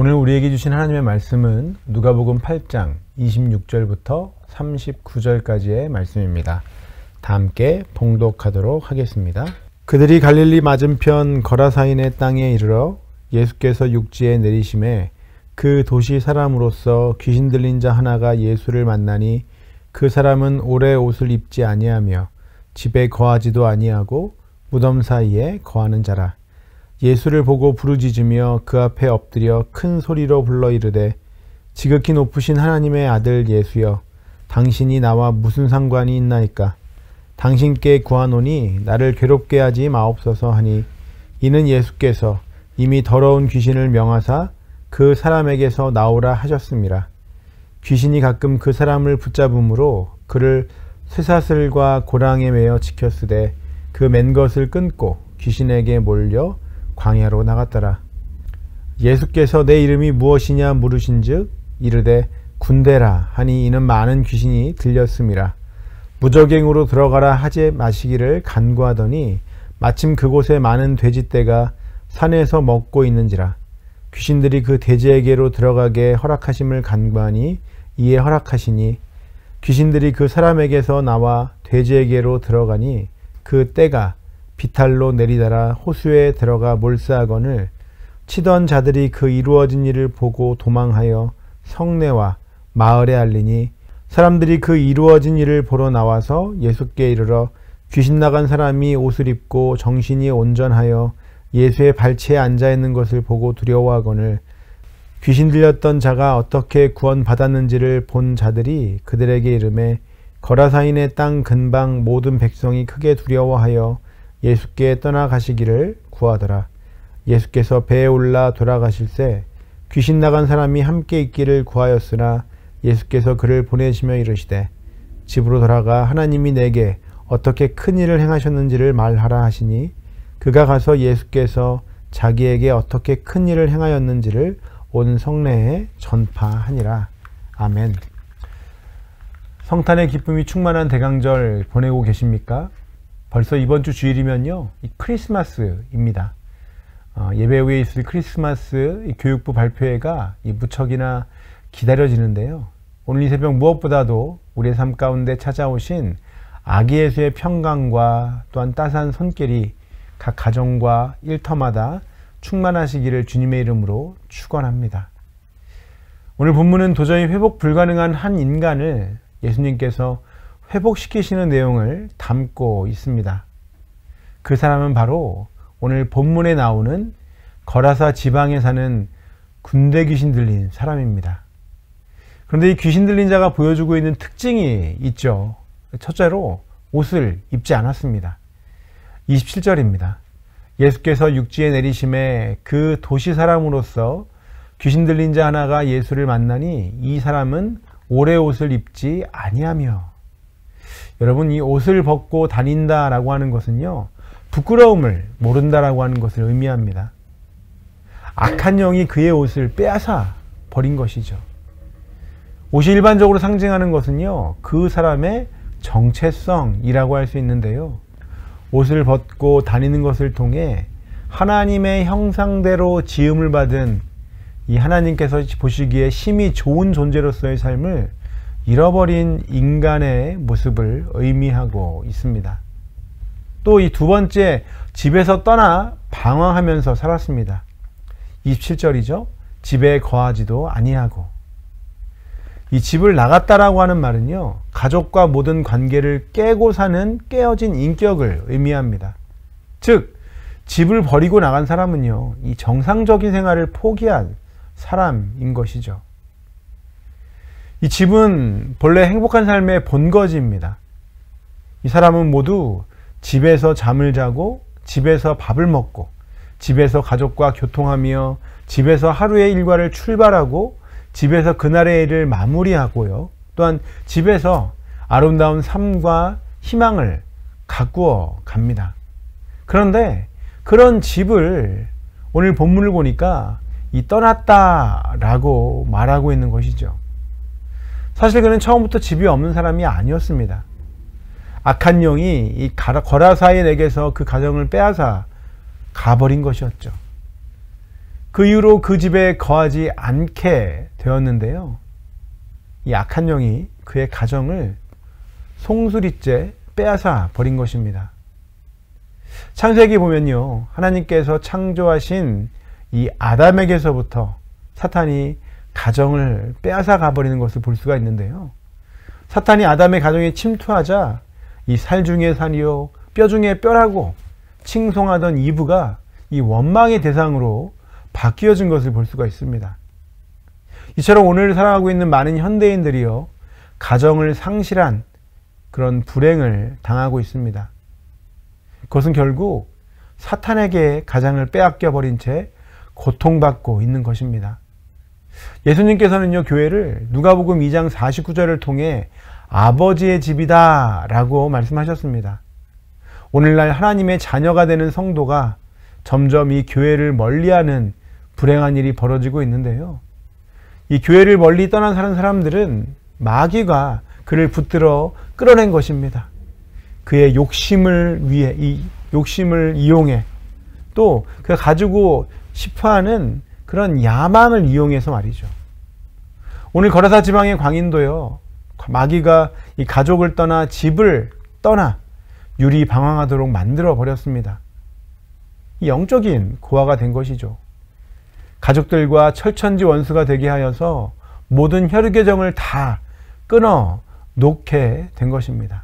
오늘 우리에게 주신 하나님의 말씀은 누가복음 8장 26절부터 39절까지의 말씀입니다. 다 함께 봉독하도록 하겠습니다. 그들이 갈릴리 맞은편 거라사인의 땅에 이르러 예수께서 육지에 내리심에 그 도시 사람으로서 귀신 들린 자 하나가 예수를 만나니 그 사람은 오래 옷을 입지 아니하며 집에 거하지도 아니하고 무덤 사이에 거하는 자라. 예수를 보고 부르짖으며 그 앞에 엎드려 큰 소리로 불러 이르되 지극히 높으신 하나님의 아들 예수여, 당신이 나와 무슨 상관이 있나이까? 당신께 구하노니 나를 괴롭게 하지 마옵소서 하니, 이는 예수께서 이미 더러운 귀신을 명하사 그 사람에게서 나오라 하셨음이라. 귀신이 가끔 그 사람을 붙잡음으로 그를 쇠사슬과 고랑에 매어 지켰으되 그 맨 것을 끊고 귀신에게 몰려 광야로 나갔더라. 예수께서 내 이름이 무엇이냐 물으신즉 이르되 군대라 하니, 이는 많은 귀신이 들렸음이라. 무적행으로 들어가라 하지 마시기를 간구하더니 마침 그곳에 많은 돼지떼가 산에서 먹고 있는지라. 귀신들이 그 돼지에게로 들어가게 허락하심을 간구하니 이에 허락하시니, 귀신들이 그 사람에게서 나와 돼지에게로 들어가니 그 떼가 비탈로 내리달아 호수에 들어가 몰사하거늘, 치던 자들이 그 이루어진 일을 보고 도망하여 성내와 마을에 알리니, 사람들이 그 이루어진 일을 보러 나와서 예수께 이르러 귀신 나간 사람이 옷을 입고 정신이 온전하여 예수의 발치에 앉아 있는 것을 보고 두려워하거늘, 귀신 들렸던 자가 어떻게 구원받았는지를 본 자들이 그들에게 이르매 거라사인의 땅 근방 모든 백성이 크게 두려워하여 예수께 떠나가시기를 구하더라. 예수께서 배에 올라 돌아가실새 귀신 나간 사람이 함께 있기를 구하였으나 예수께서 그를 보내시며 이르시되 집으로 돌아가 하나님이 내게 어떻게 큰 일을 행하셨는지를 말하라 하시니, 그가 가서 예수께서 자기에게 어떻게 큰 일을 행하였는지를 온 성내에 전파하니라. 아멘. 성탄의 기쁨이 충만한 대강절 보내고 계십니까? 벌써 이번 주 주일이면요, 크리스마스입니다. 예배 후에 있을 크리스마스 교육부 발표회가 무척이나 기다려지는데요. 오늘 이 새벽 무엇보다도 우리의 삶 가운데 찾아오신 아기 예수의 평강과 또한 따스한 손길이 각 가정과 일터마다 충만하시기를 주님의 이름으로 축원합니다. 오늘 본문은 도저히 회복 불가능한 한 인간을 예수님께서 회복시키시는 내용을 담고 있습니다. 그 사람은 바로 오늘 본문에 나오는 거라사 지방에 사는 군대 귀신 들린 사람입니다. 그런데 이 귀신 들린 자가 보여주고 있는 특징이 있죠. 첫째로 옷을 입지 않았습니다. 27절입니다. 예수께서 육지에 내리심에 그 도시 사람으로서 귀신 들린 자 하나가 예수를 만나니 이 사람은 오래 옷을 입지 아니하며. 여러분, 이 옷을 벗고 다닌다라고 하는 것은요, 부끄러움을 모른다라고 하는 것을 의미합니다. 악한 영이 그의 옷을 빼앗아 버린 것이죠. 옷이 일반적으로 상징하는 것은요, 그 사람의 정체성이라고 할 수 있는데요, 옷을 벗고 다니는 것을 통해 하나님의 형상대로 지음을 받은 이 하나님께서 보시기에 심히 좋은 존재로서의 삶을 잃어버린 인간의 모습을 의미하고 있습니다. 또 이 두 번째, 집에서 떠나 방황하면서 살았습니다. 27절이죠. 집에 거하지도 아니하고. 이 집을 나갔다라고 하는 말은요, 가족과 모든 관계를 깨고 사는 깨어진 인격을 의미합니다. 즉, 집을 버리고 나간 사람은요, 이 정상적인 생활을 포기한 사람인 것이죠. 이 집은 본래 행복한 삶의 본거지입니다. 이 사람은 모두 집에서 잠을 자고, 집에서 밥을 먹고, 집에서 가족과 교통하며, 집에서 하루의 일과를 출발하고, 집에서 그날의 일을 마무리하고요, 또한 집에서 아름다운 삶과 희망을 가꾸어 갑니다. 그런데 그런 집을 오늘 본문을 보니까 이 떠났다라고 말하고 있는 것이죠. 사실 그는 처음부터 집이 없는 사람이 아니었습니다. 악한 영이 이 거라사인에게서 그 가정을 빼앗아 가버린 것이었죠. 그 이후로 그 집에 거하지 않게 되었는데요. 이 악한 영이 그의 가정을 송두리째 빼앗아 버린 것입니다. 창세기 보면요, 하나님께서 창조하신 이 아담에게서부터 사탄이 가정을 빼앗아 가버리는 것을 볼 수가 있는데요. 사탄이 아담의 가정에 침투하자 이 살 중에 살이요 뼈 중에 뼈라고 칭송하던 이브가 이 원망의 대상으로 바뀌어진 것을 볼 수가 있습니다. 이처럼 오늘 살아가고 있는 많은 현대인들이요, 가정을 상실한 그런 불행을 당하고 있습니다. 그것은 결국 사탄에게 가장을 빼앗겨 버린 채 고통받고 있는 것입니다. 예수님께서는요, 교회를 누가복음 2장 49절을 통해 아버지의 집이다 라고 말씀하셨습니다. 오늘날 하나님의 자녀가 되는 성도가 점점 이 교회를 멀리하는 불행한 일이 벌어지고 있는데요. 이 교회를 멀리 떠난 사람들은 마귀가 그를 붙들어 끌어낸 것입니다. 그의 욕심을 위해, 이 욕심을 이용해, 또 그가 가지고 싶어하는 그런 야망을 이용해서 말이죠. 오늘 거라사 지방의 광인도요, 마귀가 이 가족을 떠나 집을 떠나 유리방황하도록 만들어 버렸습니다. 이 영적인 고아가 된 것이죠. 가족들과 철천지 원수가 되게 하여서 모든 혈육의 다 끊어 놓게 된 것입니다.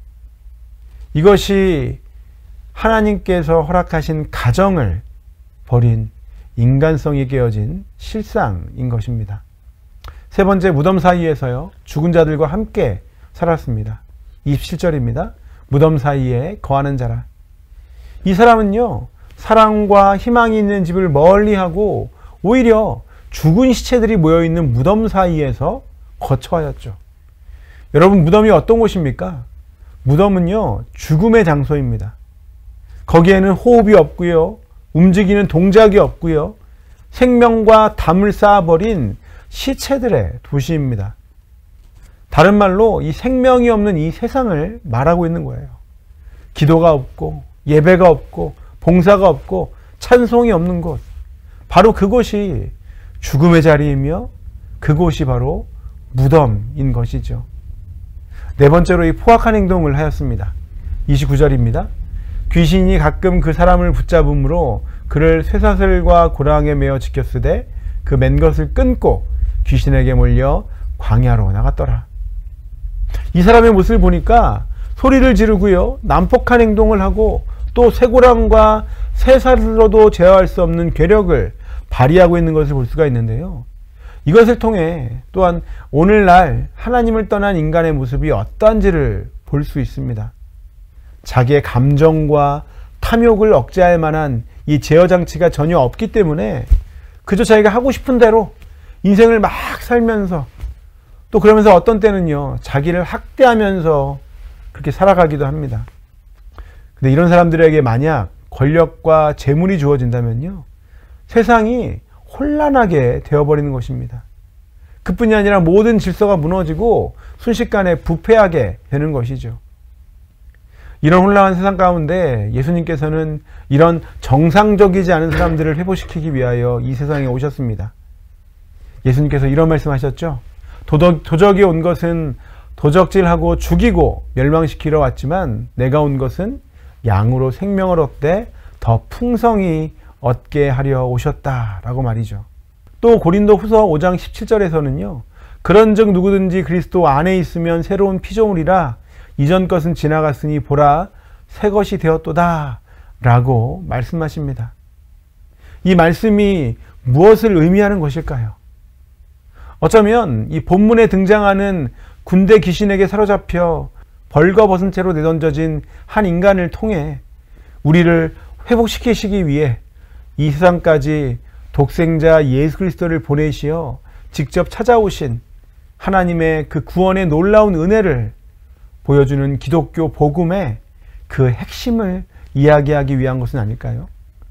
이것이 하나님께서 허락하신 가정을 버린 인간성이 깨어진 실상인 것입니다. 세 번째, 무덤 사이에서요, 죽은 자들과 함께 살았습니다. 27절입니다. 무덤 사이에 거하는 자라. 이 사람은요, 사랑과 희망이 있는 집을 멀리하고 오히려 죽은 시체들이 모여있는 무덤 사이에서 거처하였죠. 여러분, 무덤이 어떤 곳입니까? 무덤은요, 죽음의 장소입니다. 거기에는 호흡이 없고요, 움직이는 동작이 없고요, 생명과 담을 쌓아버린 시체들의 도시입니다. 다른 말로 이 생명이 없는 이 세상을 말하고 있는 거예요. 기도가 없고 예배가 없고 봉사가 없고 찬송이 없는 곳, 바로 그곳이 죽음의 자리이며 그곳이 바로 무덤인 것이죠. 네 번째로 이 포악한 행동을 하였습니다. 29절입니다. 귀신이 가끔 그 사람을 붙잡음으로 그를 쇠사슬과 고랑에 매어 지켰으되 그 맨 것을 끊고 귀신에게 몰려 광야로 나갔더라. 이 사람의 모습을 보니까 소리를 지르고요, 난폭한 행동을 하고 또 쇠고랑과 쇠사슬로도 제어할 수 없는 괴력을 발휘하고 있는 것을 볼 수가 있는데요. 이것을 통해 또한 오늘날 하나님을 떠난 인간의 모습이 어떠한지를 볼 수 있습니다. 자기의 감정과 탐욕을 억제할 만한 이 제어 장치가 전혀 없기 때문에 그저 자기가 하고 싶은 대로 인생을 막 살면서, 또 그러면서 어떤 때는요, 자기를 학대하면서 그렇게 살아가기도 합니다. 근데 이런 사람들에게 만약 권력과 재물이 주어진다면요, 세상이 혼란하게 되어버리는 것입니다. 그뿐이 아니라 모든 질서가 무너지고 순식간에 부패하게 되는 것이죠. 이런 혼란한 세상 가운데 예수님께서는 이런 정상적이지 않은 사람들을 회복시키기 위하여 이 세상에 오셨습니다. 예수님께서 이런 말씀하셨죠. 도적이 온 것은 도적질하고 죽이고 멸망시키러 왔지만 내가 온 것은 양으로 생명을 얻되 더 풍성히 얻게 하려 오셨다라고 말이죠. 또 고린도 후서 5장 17절에서는요. 그런즉 누구든지 그리스도 안에 있으면 새로운 피조물이라 이전 것은 지나갔으니 보라 새 것이 되었도다 라고 말씀하십니다. 이 말씀이 무엇을 의미하는 것일까요? 어쩌면 이 본문에 등장하는 군대 귀신에게 사로잡혀 벌거벗은 채로 내던져진 한 인간을 통해 우리를 회복시키시기 위해 이 세상까지 독생자 예수 그리스도를 보내시어 직접 찾아오신 하나님의 그 구원의 놀라운 은혜를 보여주는 기독교 복음의 그 핵심을 이야기하기 위한 것은 아닐까요?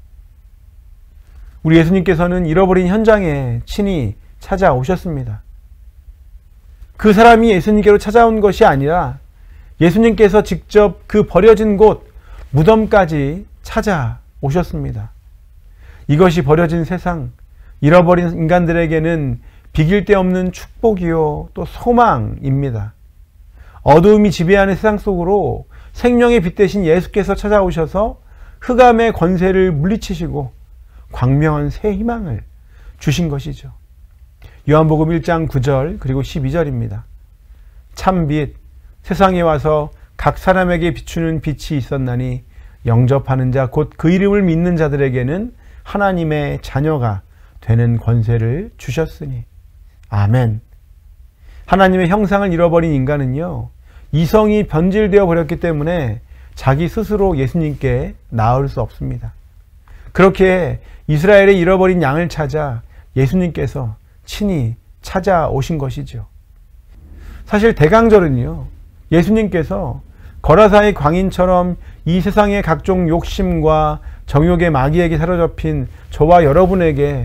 우리 예수님께서는 잃어버린 현장에 친히 찾아오셨습니다. 그 사람이 예수님께로 찾아온 것이 아니라 예수님께서 직접 그 버려진 곳 무덤까지 찾아오셨습니다. 이것이 버려진 세상, 잃어버린 인간들에게는 비길 데 없는 축복이요 또 소망입니다. 어두움이 지배하는 세상 속으로 생명의 빛 대신 예수께서 찾아오셔서 흑암의 권세를 물리치시고 광명한 새 희망을 주신 것이죠. 요한복음 1장 9절 그리고 12절입니다. 참빛 세상에 와서 각 사람에게 비추는 빛이 있었나니 영접하는 자 곧 그 이름을 믿는 자들에게는 하나님의 자녀가 되는 권세를 주셨으니. 아멘. 하나님의 형상을 잃어버린 인간은요, 이성이 변질되어 버렸기 때문에 자기 스스로 예수님께 나을 수 없습니다. 그렇게 이스라엘의 잃어버린 양을 찾아 예수님께서 친히 찾아오신 것이죠. 사실 대강절은요, 예수님께서 거라사의 광인처럼 이 세상의 각종 욕심과 정욕의 마귀에게 사로잡힌 저와 여러분에게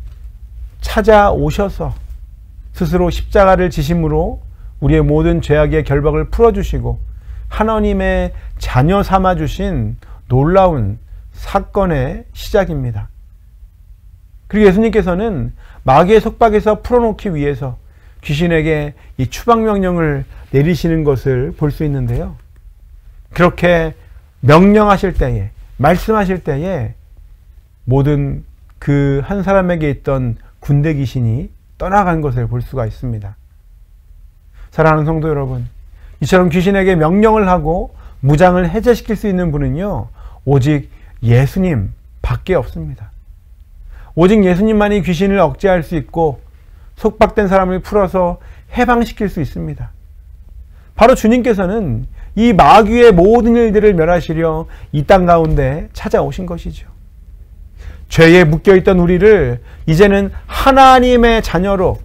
찾아오셔서 스스로 십자가를 지심으로 우리의 모든 죄악의 결박을 풀어주시고 하나님의 자녀 삼아주신 놀라운 사건의 시작입니다. 그리고 예수님께서는 마귀의 속박에서 풀어놓기 위해서 귀신에게 이 추방명령을 내리시는 것을 볼 수 있는데요. 그렇게 명령하실 때에, 말씀하실 때에 모든 그 한 사람에게 있던 군대 귀신이 떠나간 것을 볼 수가 있습니다. 사랑하는 성도 여러분, 이처럼 귀신에게 명령을 하고 무장을 해제시킬 수 있는 분은요, 오직 예수님 밖에 없습니다. 오직 예수님만이 귀신을 억제할 수 있고 속박된 사람을 풀어서 해방시킬 수 있습니다. 바로 주님께서는 이 마귀의 모든 일들을 멸하시려 이 땅 가운데 찾아오신 것이죠. 죄에 묶여있던 우리를 이제는 하나님의 자녀로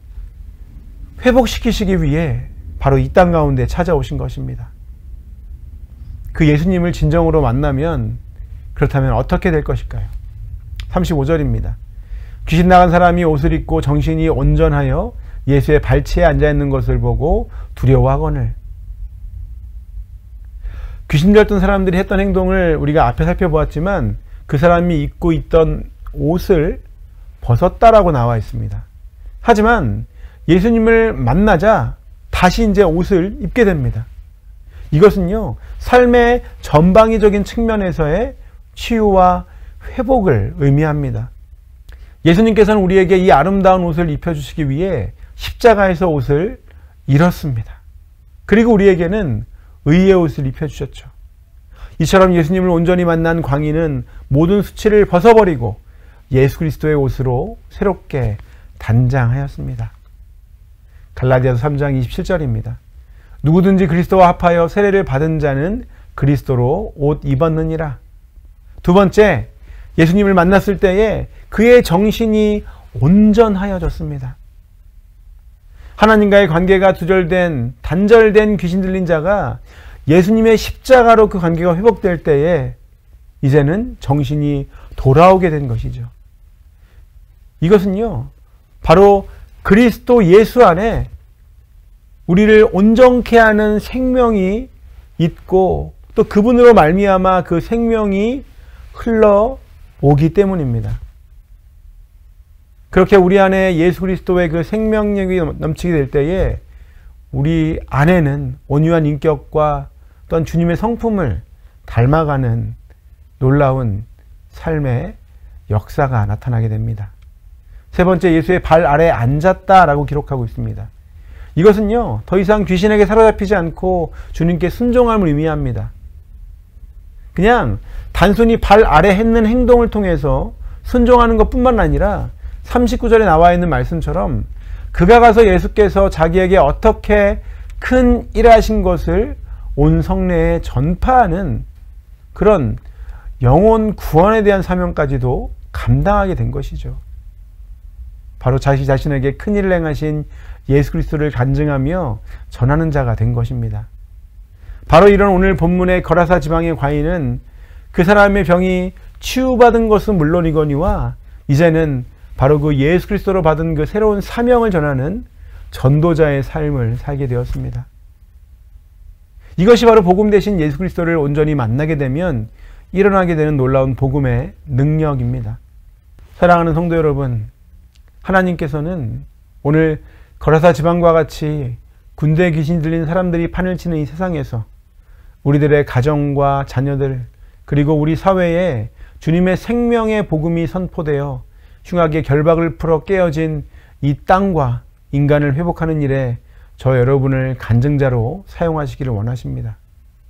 회복시키시기 위해 바로 이 땅 가운데 찾아오신 것입니다. 그 예수님을 진정으로 만나면 그렇다면 어떻게 될 것일까요? 35절입니다. 귀신 나간 사람이 옷을 입고 정신이 온전하여 예수의 발치에 앉아있는 것을 보고 두려워하거늘. 귀신 들렸던 사람들이 했던 행동을 우리가 앞에 살펴보았지만 그 사람이 입고 있던 옷을 벗었다라고 나와 있습니다. 하지만 예수님을 만나자 다시 이제 옷을 입게 됩니다. 이것은요, 삶의 전방위적인 측면에서의 치유와 회복을 의미합니다. 예수님께서는 우리에게 이 아름다운 옷을 입혀주시기 위해 십자가에서 옷을 잃었습니다. 그리고 우리에게는 의의 옷을 입혀주셨죠. 이처럼 예수님을 온전히 만난 광인은 모든 수치를 벗어버리고 예수 그리스도의 옷으로 새롭게 단장하였습니다. 갈라디아서 3장 27절입니다. 누구든지 그리스도와 합하여 세례를 받은 자는 그리스도로 옷 입었느니라. 두 번째, 예수님을 만났을 때에 그의 정신이 온전하여졌습니다. 하나님과의 관계가 단절된 귀신 들린 자가 예수님의 십자가로 그 관계가 회복될 때에 이제는 정신이 돌아오게 된 것이죠. 이것은요, 바로 그리스도 예수 안에 우리를 온전케 하는 생명이 있고 또 그분으로 말미암아 그 생명이 흘러오기 때문입니다. 그렇게 우리 안에 예수 그리스도의 그 생명력이 넘치게 될 때에 우리 안에는 온유한 인격과 또한 주님의 성품을 닮아가는 놀라운 삶의 역사가 나타나게 됩니다. 세 번째, 예수의 발 아래 앉았다라고 기록하고 있습니다. 이것은요, 더 이상 귀신에게 사로잡히지 않고 주님께 순종함을 의미합니다. 그냥 단순히 발 아래 했는 행동을 통해서 순종하는 것뿐만 아니라 39절에 나와 있는 말씀처럼 그가 가서 예수께서 자기에게 어떻게 큰 일하신 것을 온 성내에 전파하는 그런 영혼 구원에 대한 사명까지도 감당하게 된 것이죠. 바로 자기 자신에게 큰 일을 행하신 예수 그리스도를 간증하며 전하는 자가 된 것입니다. 바로 이런 오늘 본문의 거라사 지방의 과인은 그 사람의 병이 치유받은 것은 물론이거니와 이제는 바로 그 예수 그리스도로 받은 그 새로운 사명을 전하는 전도자의 삶을 살게 되었습니다. 이것이 바로 복음 대신 예수 그리스도를 온전히 만나게 되면 일어나게 되는 놀라운 복음의 능력입니다. 사랑하는 성도 여러분, 하나님께서는 오늘 거라사 지방과 같이 군대 귀신 들린 사람들이 판을 치는 이 세상에서 우리들의 가정과 자녀들, 그리고 우리 사회에 주님의 생명의 복음이 선포되어 흉악의 결박을 풀어 깨어진 이 땅과 인간을 회복하는 일에 저 여러분을 간증자로 사용하시기를 원하십니다.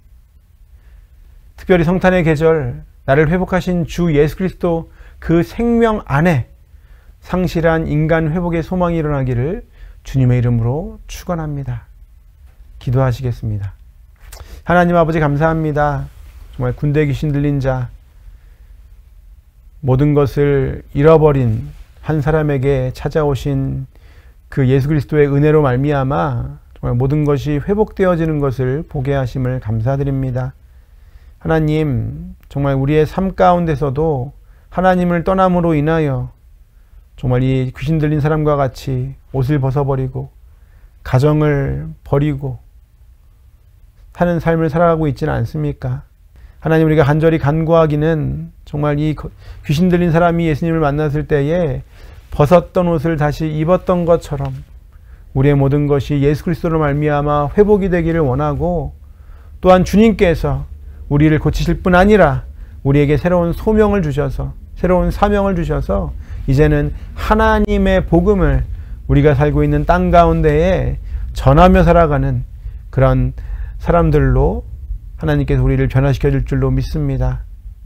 특별히 성탄의 계절, 나를 회복하신 주 예수 그리스도 그 생명 안에 상실한 인간 회복의 소망이 일어나기를 주님의 이름으로 축원합니다. 기도하시겠습니다. 하나님 아버지 감사합니다. 정말 군대 귀신 들린 자, 모든 것을 잃어버린 한 사람에게 찾아오신 그 예수 그리스도의 은혜로 말미암아 정말 모든 것이 회복되어지는 것을 보게 하심을 감사드립니다. 하나님, 정말 우리의 삶 가운데서도 하나님을 떠남으로 인하여 정말 이 귀신 들린 사람과 같이 옷을 벗어버리고 가정을 버리고 사는 삶을 살아가고 있지는 않습니까? 하나님, 우리가 간절히 간구하기는 정말 이 귀신 들린 사람이 예수님을 만났을 때에 벗었던 옷을 다시 입었던 것처럼 우리의 모든 것이 예수 그리스도로 말미암아 회복이 되기를 원하고, 또한 주님께서 우리를 고치실 뿐 아니라 우리에게 새로운 소명을 주셔서, 새로운 사명을 주셔서 이제는 하나님의 복음을 우리가 살고 있는 땅 가운데에 전하며 살아가는 그런 사람들로 하나님께서 우리를 변화시켜 줄 줄로 믿습니다.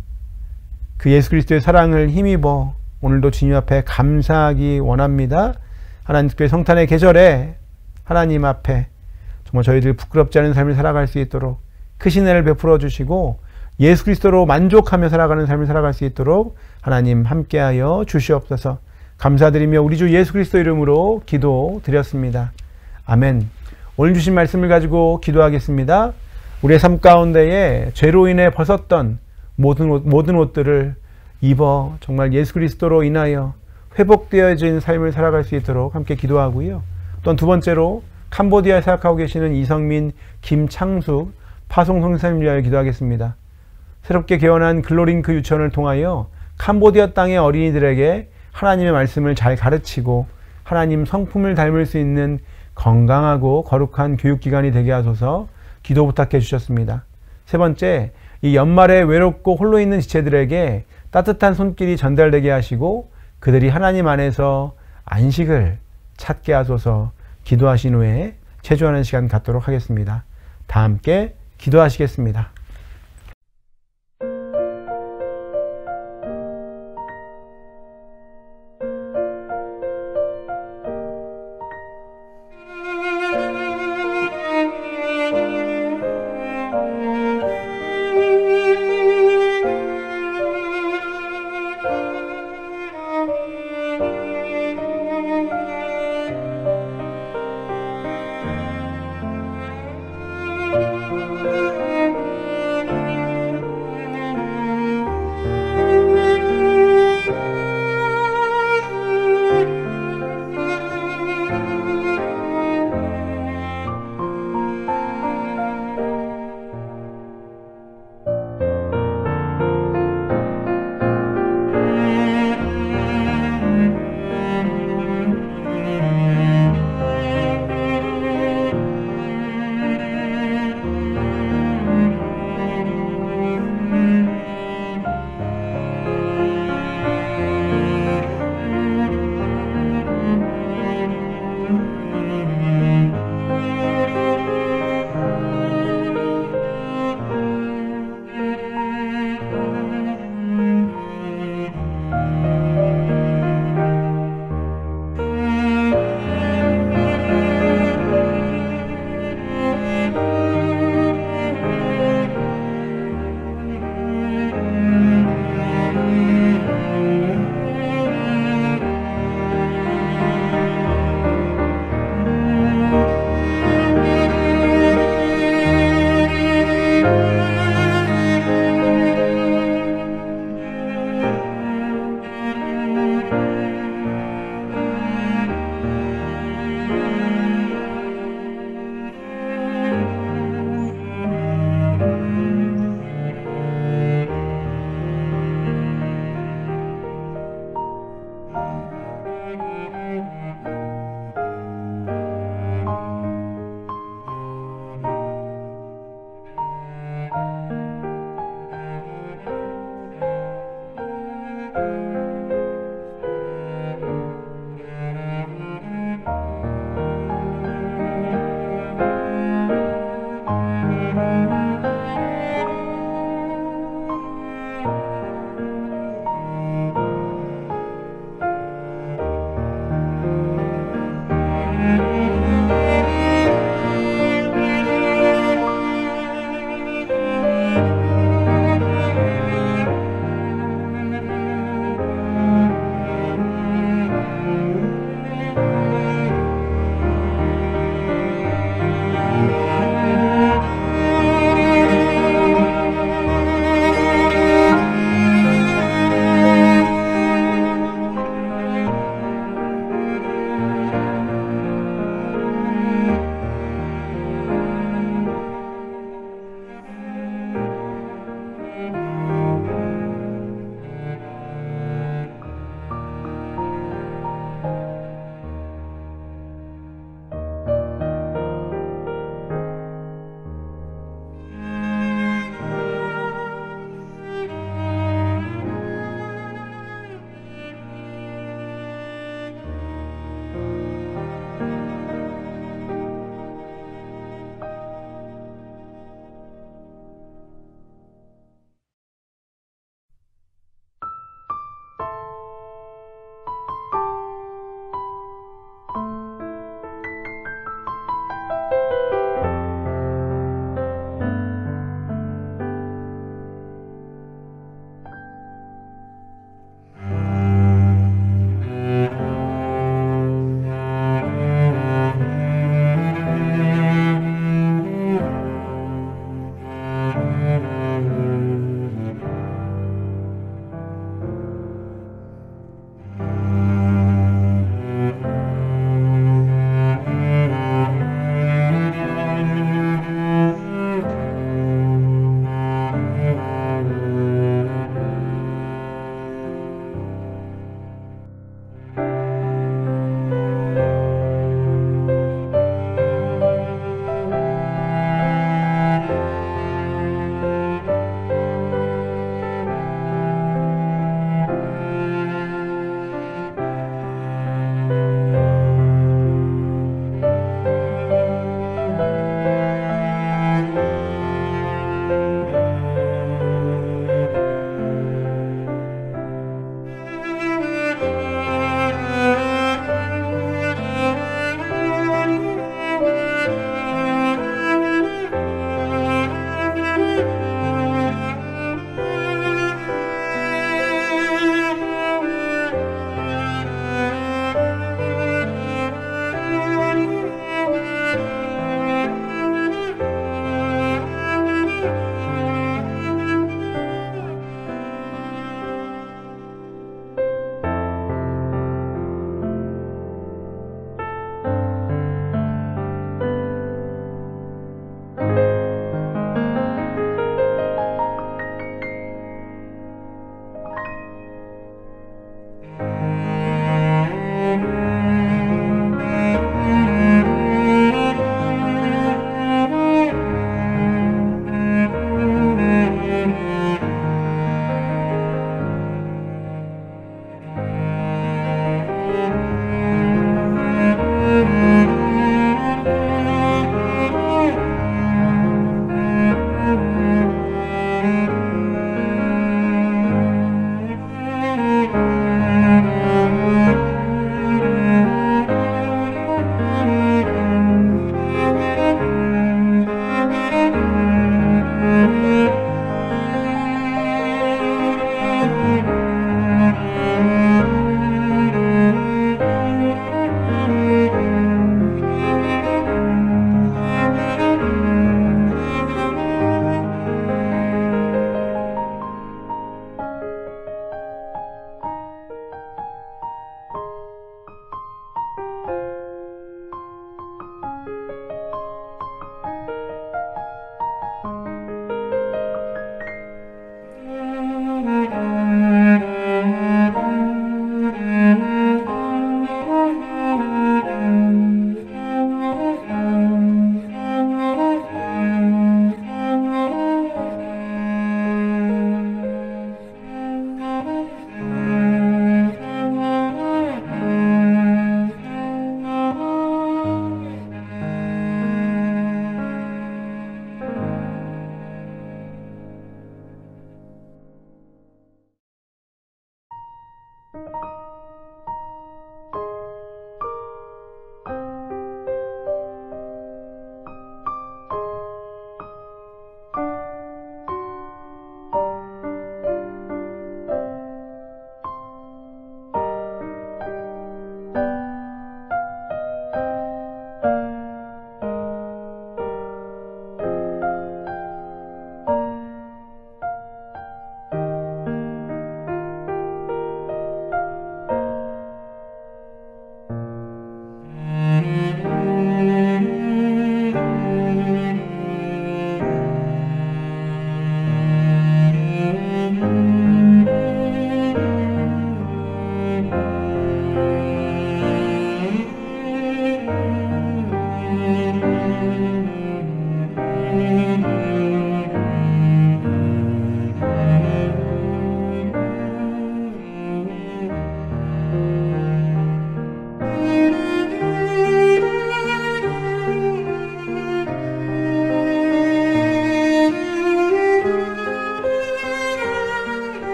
그 예수 그리스도의 사랑을 힘입어 오늘도 주님 앞에 감사하기 원합니다. 하나님, 특별히 성탄의 계절에 하나님 앞에 정말 저희들 부끄럽지 않은 삶을 살아갈 수 있도록 크신 은혜를 베풀어 주시고 예수 그리스도로 만족하며 살아가는 삶을 살아갈 수 있도록 하나님 함께하여 주시옵소서. 감사드리며 우리 주 예수 그리스도 이름으로 기도드렸습니다. 아멘. 오늘 주신 말씀을 가지고 기도하겠습니다. 우리의 삶 가운데에 죄로 인해 벗었던 모든 옷들을 입어 정말 예수 그리스도로 인하여 회복되어진 삶을 살아갈 수 있도록 함께 기도하고요. 또한 두 번째로 캄보디아에 사역하고 계시는 이성민, 김창숙 파송 성사님을 위하여 기도하겠습니다. 새롭게 개원한 글로링크 유치원을 통하여 캄보디아 땅의 어린이들에게 하나님의 말씀을 잘 가르치고 하나님 성품을 닮을 수 있는 건강하고 거룩한 교육기관이 되게 하소서 기도 부탁해 주셨습니다. 세 번째, 이 연말에 외롭고 홀로 있는 지체들에게 따뜻한 손길이 전달되게 하시고 그들이 하나님 안에서 안식을 찾게 하소서 기도하신 후에 체조하는 시간 갖도록 하겠습니다. 다 함께 기도하시겠습니다.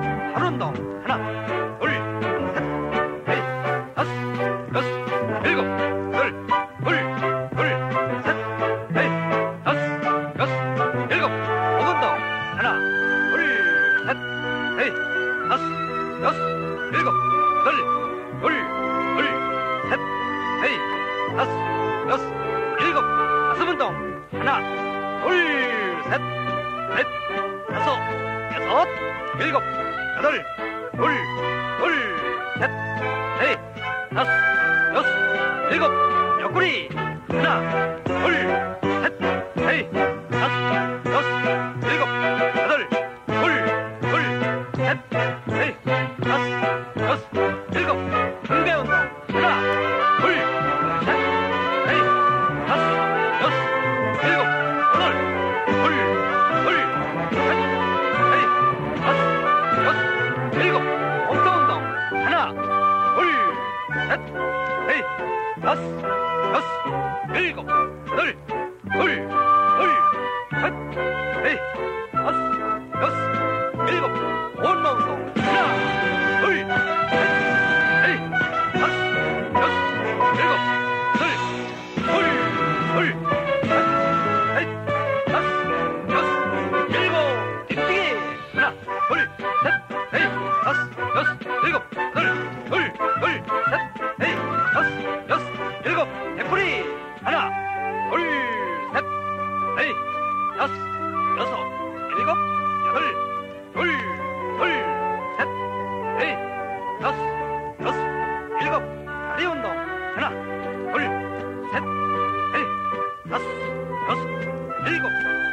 발 운동. 하나, 둘, 셋, 넷, 다섯, 여섯, 일곱, 여덟, 둘, 셋, 넷, 다섯, 여섯, 일곱. 목 운동. 하나, 둘, 셋, 넷, 다섯, 여섯, 일곱, 여덟, 둘, 셋, 넷, 다섯, 여섯, 일곱. 가슴 운동. 하나, 둘, 셋, 넷, 다섯, 여섯, 일곱, 여덟, 셋, 넷, 다섯, 여섯, 일곱. 옆구리. 하나, 둘, 셋, 넷, 다섯, 여섯, 일곱, 여덟, 셋, 넷, 다섯, 여섯, 일곱. 등배 운동. 하나, 둘, 셋, 넷, 다섯, 여섯, 일곱, 여덟, 셋, 넷, 다섯, 여섯, 일곱. 엉덩 운동. 하나, 둘, 셋, 넷, 다섯, 여섯, 일곱, 여덟, 셋, 넷, 다섯, 여섯, 일곱. 온몸 운동. 하나, 둘, 셋, 넷, 다섯, 여섯, 일곱, 여덟, 셋, 넷, 다섯, 여섯, 일곱. 뒤뛰기. 하나, 둘, 셋, 넷, 다섯, 여섯, 일곱, 여덟, 셋, 넷, 다섯, 여섯, 일곱. 옆구리. 하나, 둘, 셋, 넷, 다섯, 여섯, 일곱, 여덟, 셋, 넷, 다섯, 여섯, 일곱. 다리 운동. 하나, 둘, 셋, 넷, 다섯, 여섯, 일곱,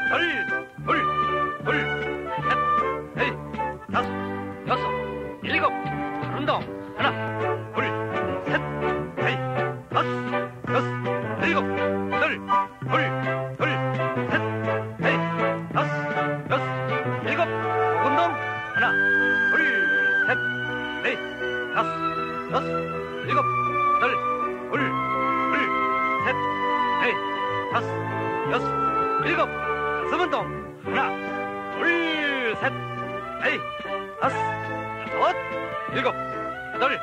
여덟, 셋, 넷, 다섯, 여섯, 일곱. 발 운동. 하나, 둘, 셋, 넷, 다섯, 여섯, 일곱, 여덟, 셋, 넷, 다섯, 여섯, 일곱. 목 운동. 하나, 둘, 셋, 넷, 다섯, 여섯, 일곱, 여덟, 셋, 넷, 다섯, 여섯, 일곱. 가슴 운동. 하나, 둘, 셋, 넷, 다섯, 여섯, 일곱, 여덟,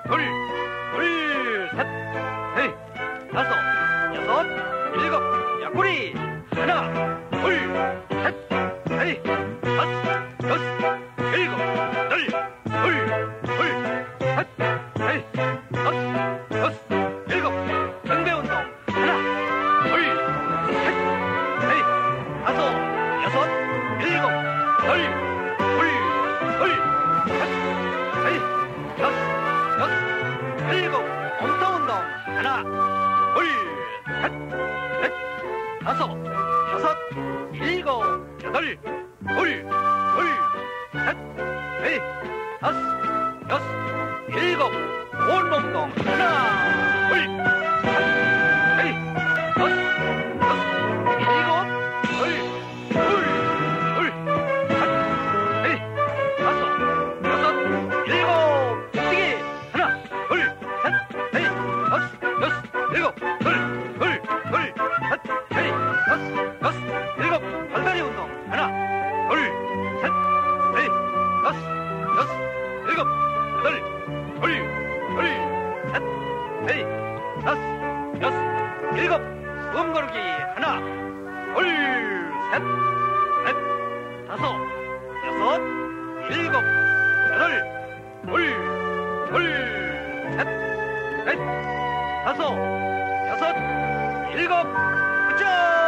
셋, 넷, 다섯, 여섯, 일곱. 옆구리. 하나, 둘, 셋, 넷, 다섯, 여섯, 일곱, 여덟, 셋, 넷, 다섯, 여섯, 일곱. 등배 운동. 하나, 둘, 셋, 넷, 다섯, 여섯, 일곱, 여덟, 셋, 넷, 다섯, 여섯, 일곱. 엉덩 운동. 하나, 둘, 셋, 넷, 다섯, 여섯, 일곱, 여덟, 셋, 넷, 다섯, 여섯, 일곱. 온몸 운동. 하나, 둘, 셋, 넷, 다섯, 여섯, 일곱, 셋, 넷, 다섯, 여섯, 일곱. 뛰기. 하나, 둘, 셋, 넷, 다섯, 여섯, 일곱, 셋, 넷, 다섯, 여섯, 일곱. 발다리 운동. 하나, 둘, 셋, 넷, 다섯, 여섯, 일곱, 여덟, 셋, 넷, 다섯, 여섯, 일곱. 숨 고르기. 하나, 둘, 셋, 넷, 다섯, 여섯, 일곱, 여덟, 셋, 넷, 다섯, 여섯, 일곱. 굿잡.